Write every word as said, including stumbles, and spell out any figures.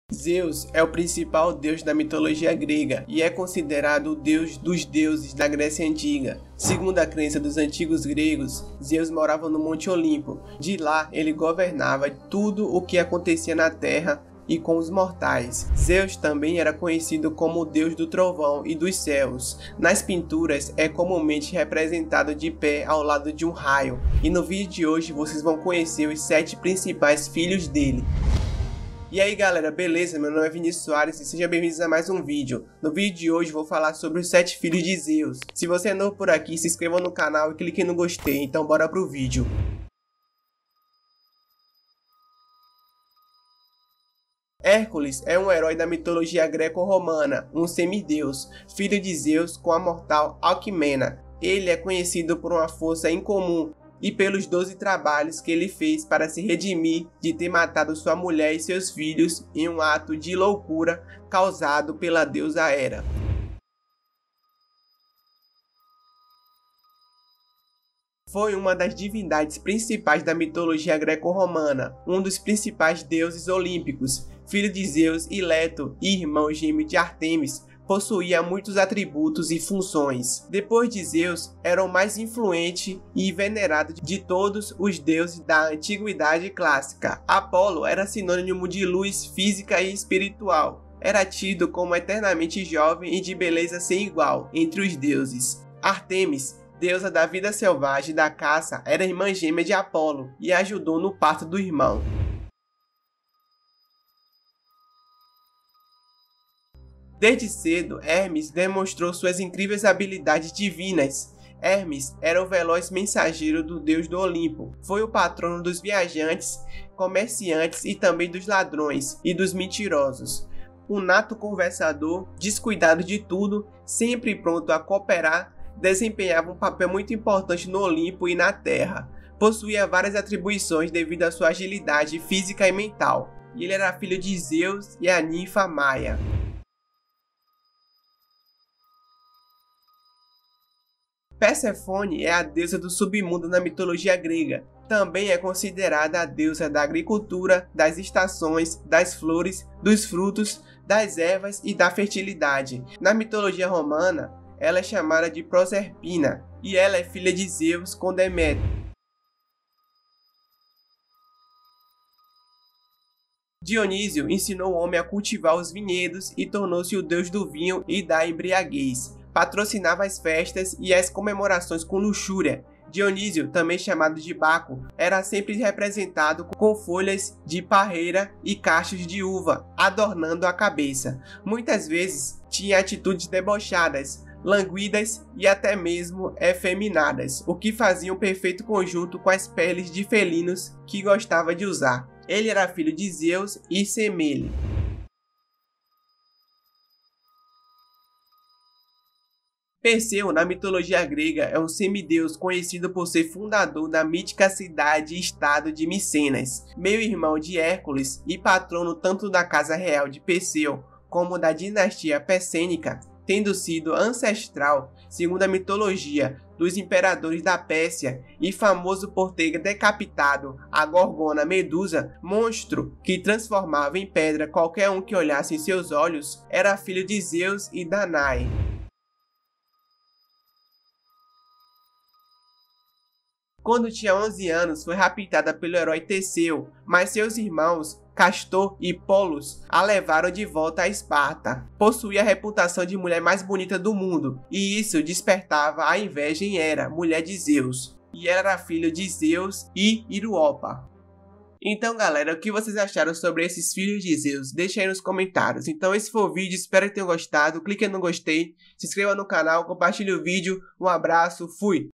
Zeus é o principal deus da mitologia grega e é considerado o deus dos deuses da Grécia Antiga. Segundo a crença dos antigos gregos, Zeus morava no Monte Olimpo. De lá, ele governava tudo o que acontecia na Terra e com os mortais. Zeus também era conhecido como o deus do trovão e dos céus. Nas pinturas, é comumente representado de pé ao lado de um raio. E no vídeo de hoje, vocês vão conhecer os sete principais filhos dele. E aí galera, beleza? Meu nome é Vinícius Soares e sejam bem-vindos a mais um vídeo. No vídeo de hoje vou falar sobre os sete filhos de Zeus. Se você é novo por aqui, se inscreva no canal e clique no gostei, então bora pro vídeo. Hércules é um herói da mitologia greco-romana, um semideus, filho de Zeus com a mortal Alcmena. Ele é conhecido por uma força incomum e pelos doze trabalhos que ele fez para se redimir de ter matado sua mulher e seus filhos em um ato de loucura causado pela deusa Hera. Foi uma das divindades principais da mitologia greco-romana, um dos principais deuses olímpicos, filho de Zeus e Leto e irmão gêmeo de Ártemis. Possuía muitos atributos e funções. Depois de Zeus, era o mais influente e venerado de todos os deuses da antiguidade clássica. Apolo era sinônimo de luz física e espiritual. Era tido como eternamente jovem e de beleza sem igual entre os deuses. Ártemis, deusa da vida selvagem e da caça, era irmã gêmea de Apolo e ajudou no parto do irmão. Desde cedo, Hermes demonstrou suas incríveis habilidades divinas. Hermes era o veloz mensageiro do deus do Olimpo. Foi o patrono dos viajantes, comerciantes e também dos ladrões e dos mentirosos. Um nato conversador, descuidado de tudo, sempre pronto a cooperar, desempenhava um papel muito importante no Olimpo e na Terra. Possuía várias atribuições devido à sua agilidade física e mental. Ele era filho de Zeus e a ninfa Maia. Persefone é a deusa do submundo na mitologia grega. Também é considerada a deusa da agricultura, das estações, das flores, dos frutos, das ervas e da fertilidade. Na mitologia romana, ela é chamada de Proserpina e ela é filha de Zeus com Deméter. Dionísio ensinou o homem a cultivar os vinhedos e tornou-se o deus do vinho e da embriaguez. Patrocinava as festas e as comemorações com luxúria. Dionísio, também chamado de Baco, era sempre representado com folhas de parreira e cachos de uva, adornando a cabeça. Muitas vezes tinha atitudes debochadas, languidas e até mesmo efeminadas, o que fazia um perfeito conjunto com as peles de felinos que gostava de usar. Ele era filho de Zeus e Semele. Perseu, na mitologia grega, é um semideus conhecido por ser fundador da mítica cidade e estado de Micenas, meio-irmão de Hércules e patrono tanto da casa real de Perseu como da dinastia persênica, tendo sido ancestral, segundo a mitologia, dos imperadores da Pérsia e famoso por ter decapitado a Gorgona Medusa, monstro que transformava em pedra qualquer um que olhasse em seus olhos. Era filho de Zeus e Danae. Quando tinha onze anos, foi raptada pelo herói Teseu, mas seus irmãos, Castor e Polos, a levaram de volta a Esparta. Possuía a reputação de mulher mais bonita do mundo, e isso despertava a inveja em Hera, mulher de Zeus. E ela era filha de Zeus e Iruopa. Então galera, o que vocês acharam sobre esses filhos de Zeus? Deixa aí nos comentários. Então esse foi o vídeo, espero que tenham gostado. Clique no gostei, se inscreva no canal, compartilhe o vídeo. Um abraço, fui!